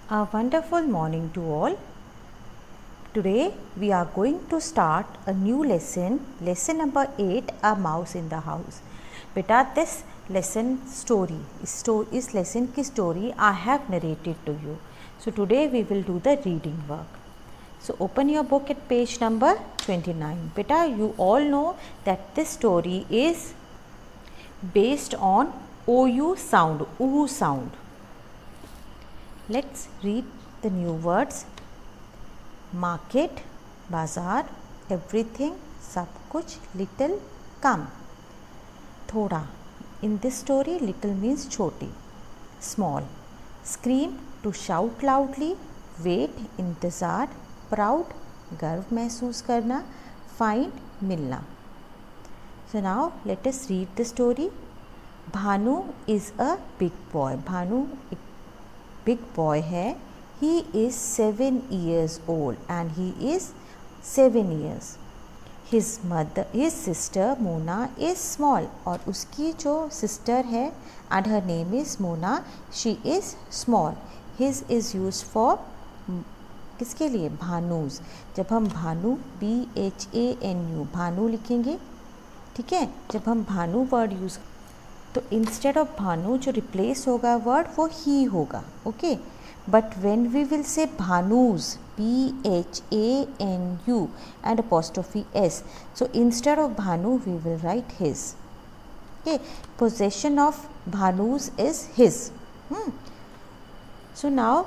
A wonderful morning to all. Today we are going to start a new lesson number 8, A Mouse in the House. Beta, this lesson story, is lesson ki story I have narrated to you. So today we will do the reading work. So open your book at page number 29. Beta, you all know that this story is based on OU sound, OU sound. Let's read the new words. Market, बाज़ार, everything, सब कुछ, little, कम, थोड़ा. In this story, little means छोटी, small. Scream, to shout loudly. Wait, इंतज़ार. Proud, गर्व महसूस करना. Find, मिलना. So now let us read the story. Bhanu is a big boy. Bhanu एक big boy है. He is 7 years old and he is 7 years. His sister Mona is small और उसकी जो sister है and her name is Mona, she is small. His is used for किसके लिए? भानुस. जब हम भानु BHANU भानु लिखेंगे, ठीक है, जब हम भानु वर्ड यूज़ तो इंस्टेड ऑफ भानु जो रिप्लेस होगा वर्ड वो ही होगा. Okay, but when we will say bhanus, BHANU and apostrophe S, so instead of bhanu we will write his. Okay, possession of bhanus is his. So now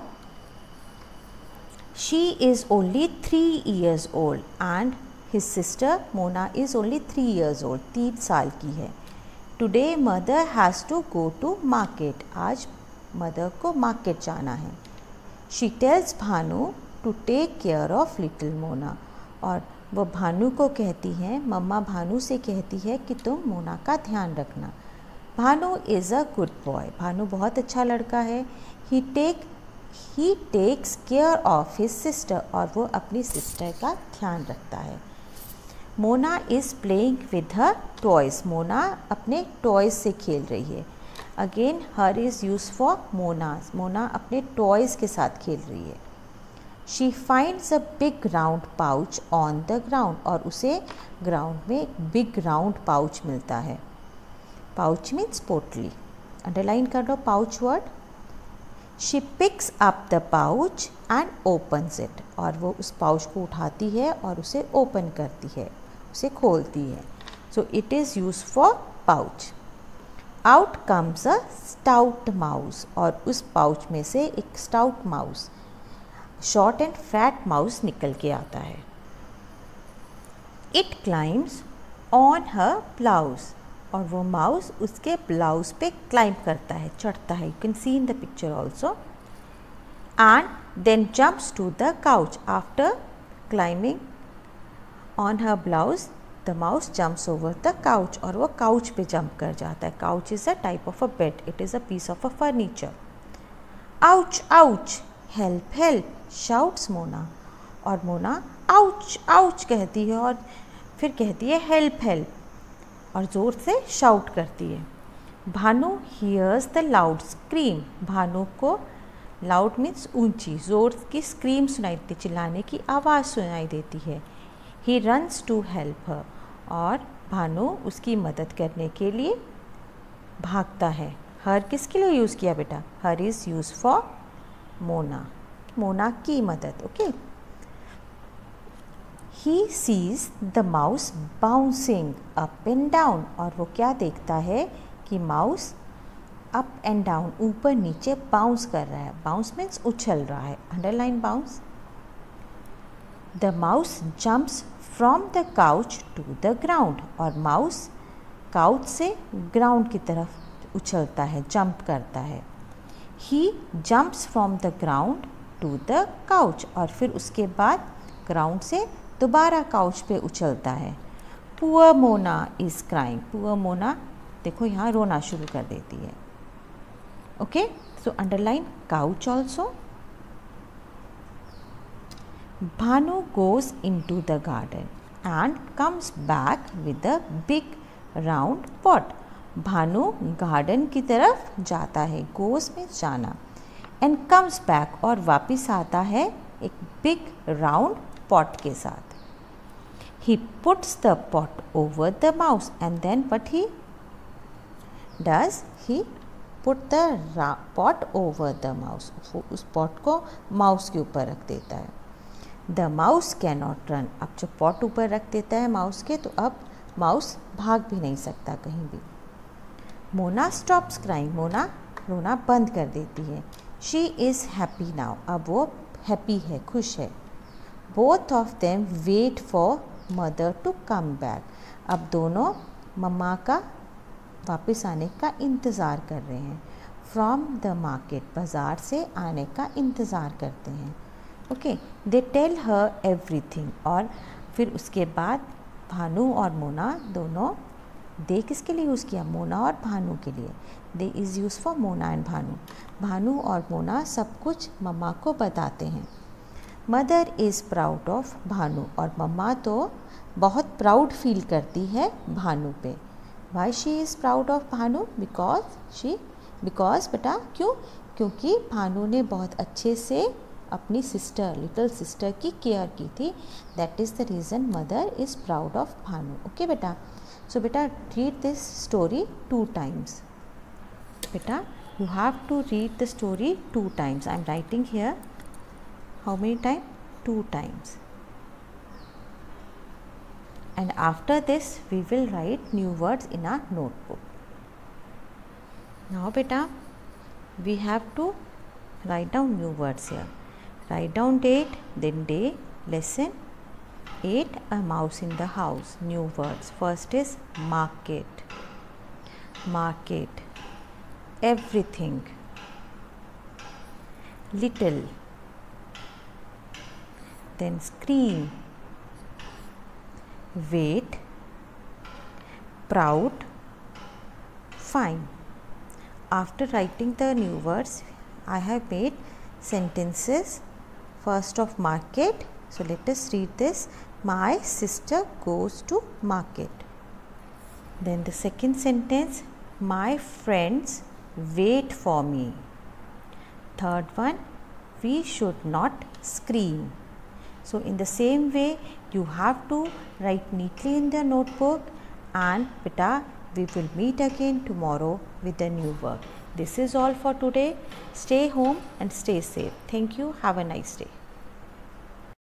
she is only 3 years old and his sister Mona is only 3 years old. 3 साल की है. Today mother has to go to market. आज mother को market जाना है. She tells Bhanu to take care of little Mona. और वह भानु को कहती है, मम्मा भानु से कहती है कि तुम मोना का ध्यान रखना. Bhanu is a good boy. Bhanu बहुत अच्छा लड़का है. He takes care of his sister. और वो अपनी सिस्टर का ध्यान रखता है. Mona is playing with her toys. Mona अपने टॉयज़ से खेल रही है. Again her is use for Mona's. Mona अपने टॉयज़ के साथ खेल रही है. She finds a big round pouch on the ground. और उसे ग्राउंड में एक बिग राउंड पाउच मिलता है. पाउच मीन्स पोटली. अंडरलाइन कर लो pouch word. She picks up the pouch and opens it. और वो उस पाउच को उठाती है और उसे ओपन करती है, उसे खोलती है. So it is use for pouch. Out comes a stout mouse. और उस पाउच में से एक stout mouse, short and fat mouse निकल के आता है. It climbs on her blouse. और वो माउस उसके ब्लाउज पे क्लाइंब करता है, चढ़ता है. You can see in the picture also. And then jumps to the couch. After climbing on her blouse the mouse jumps over the couch. और वो काउच पे जंप कर जाता है. Couch is a type of a bed. It is a piece of a furniture. Ouch ouch, help help, shouts Mona. और Mona ouch ouch कहती है और फिर कहती है हेल्प हेल्प, और ज़ोर से शाउट करती है. Bhanu hears the loud scream. Bhanu को लाउड मीन्स ऊंची, ज़ोर की स्क्रीम सुनाई देती, चिल्लाने की आवाज़ सुनाई देती है. He runs to help her. और भानु उसकी मदद करने के लिए भागता है. हर किसके लिए यूज़ किया बेटा? Her is use for Mona, Mona की मदद. Okay. He sees the mouse bouncing up and down. और वो क्या देखता है कि माउस अप एंड डाउन, ऊपर नीचे बाउंस कर रहा है. बाउंस मीन्स उछल रहा है. Underline bounce. The mouse jumps from the couch to the ground. और माउस काउच से ग्राउंड की तरफ उछलता है, जंप करता है. He jumps from the ground to the couch. और फिर उसके बाद ग्राउंड से दोबारा काउच पे उछलता है. Poor Mona is crying. Poor Mona देखो यहाँ रोना शुरू कर देती है. Okay, so underline couch also. Bhanu goes into the garden and comes back with a big round pot. Bhanu garden की तरफ जाता है. goes में जाना. एंड कम्स बैक, और वापस आता है एक बिग राउंड पॉट के साथ. He puts the pot over the mouse and then what he does? He put the pot over the mouse. वो उस pot को माउस के ऊपर रख देता है. The mouse cannot run. अब जो pot ऊपर रख देता है माउस के, तो अब माउस भाग भी नहीं सकता कहीं भी. Mona stops crying. मोना रोना बंद कर देती है. She is happy now. अब वो happy है, खुश है. Both of them wait for mother to come back. अब दोनों मम्मा का वापस आने का इंतज़ार कर रहे हैं. फ्रॉम द मार्केट, बाज़ार से आने का इंतज़ार करते हैं. Okay, they tell her everything. और फिर उसके बाद भानु और मोना दोनों, दे किसके लिए यूज़ किया? मोना और भानु के लिए. They is use for Mona and Bhanu. Bhanu और मोना सब कुछ मम्मा को बताते हैं. Mother is proud of Bhanu. और मम्मा तो बहुत प्राउड फील करती है भानु पे. Why she is proud of Bhanu? Because बेटा क्यों? क्योंकि भानु ने बहुत अच्छे से अपनी सिस्टर, लिटिल सिस्टर की केयर की थी. That is the reason mother is proud of Bhanu. Okay बेटा, सो बेटा रीड दिस स्टोरी 2 times. बेटा you have to read the story 2 times. I am writing here. How many times? 2 times. And after this we will write new words in our notebook. Now beta, we have to write down new words here. Write down date, then day, lesson 8, a mouse in the house. New words. First is market. Market. Everything. Little. Then screen. Wait. Proud. Fine. After writing the new words, I have made sentences. First of market. So let us read this. My sister goes to market. Then the second sentence. My friends wait for me. Third one. We should not scream. So in the same way, you have to write neatly in the notebook, and beta, we will meet again tomorrow with a new work. This is all for today. Stay home and stay safe. Thank you. Have a nice day.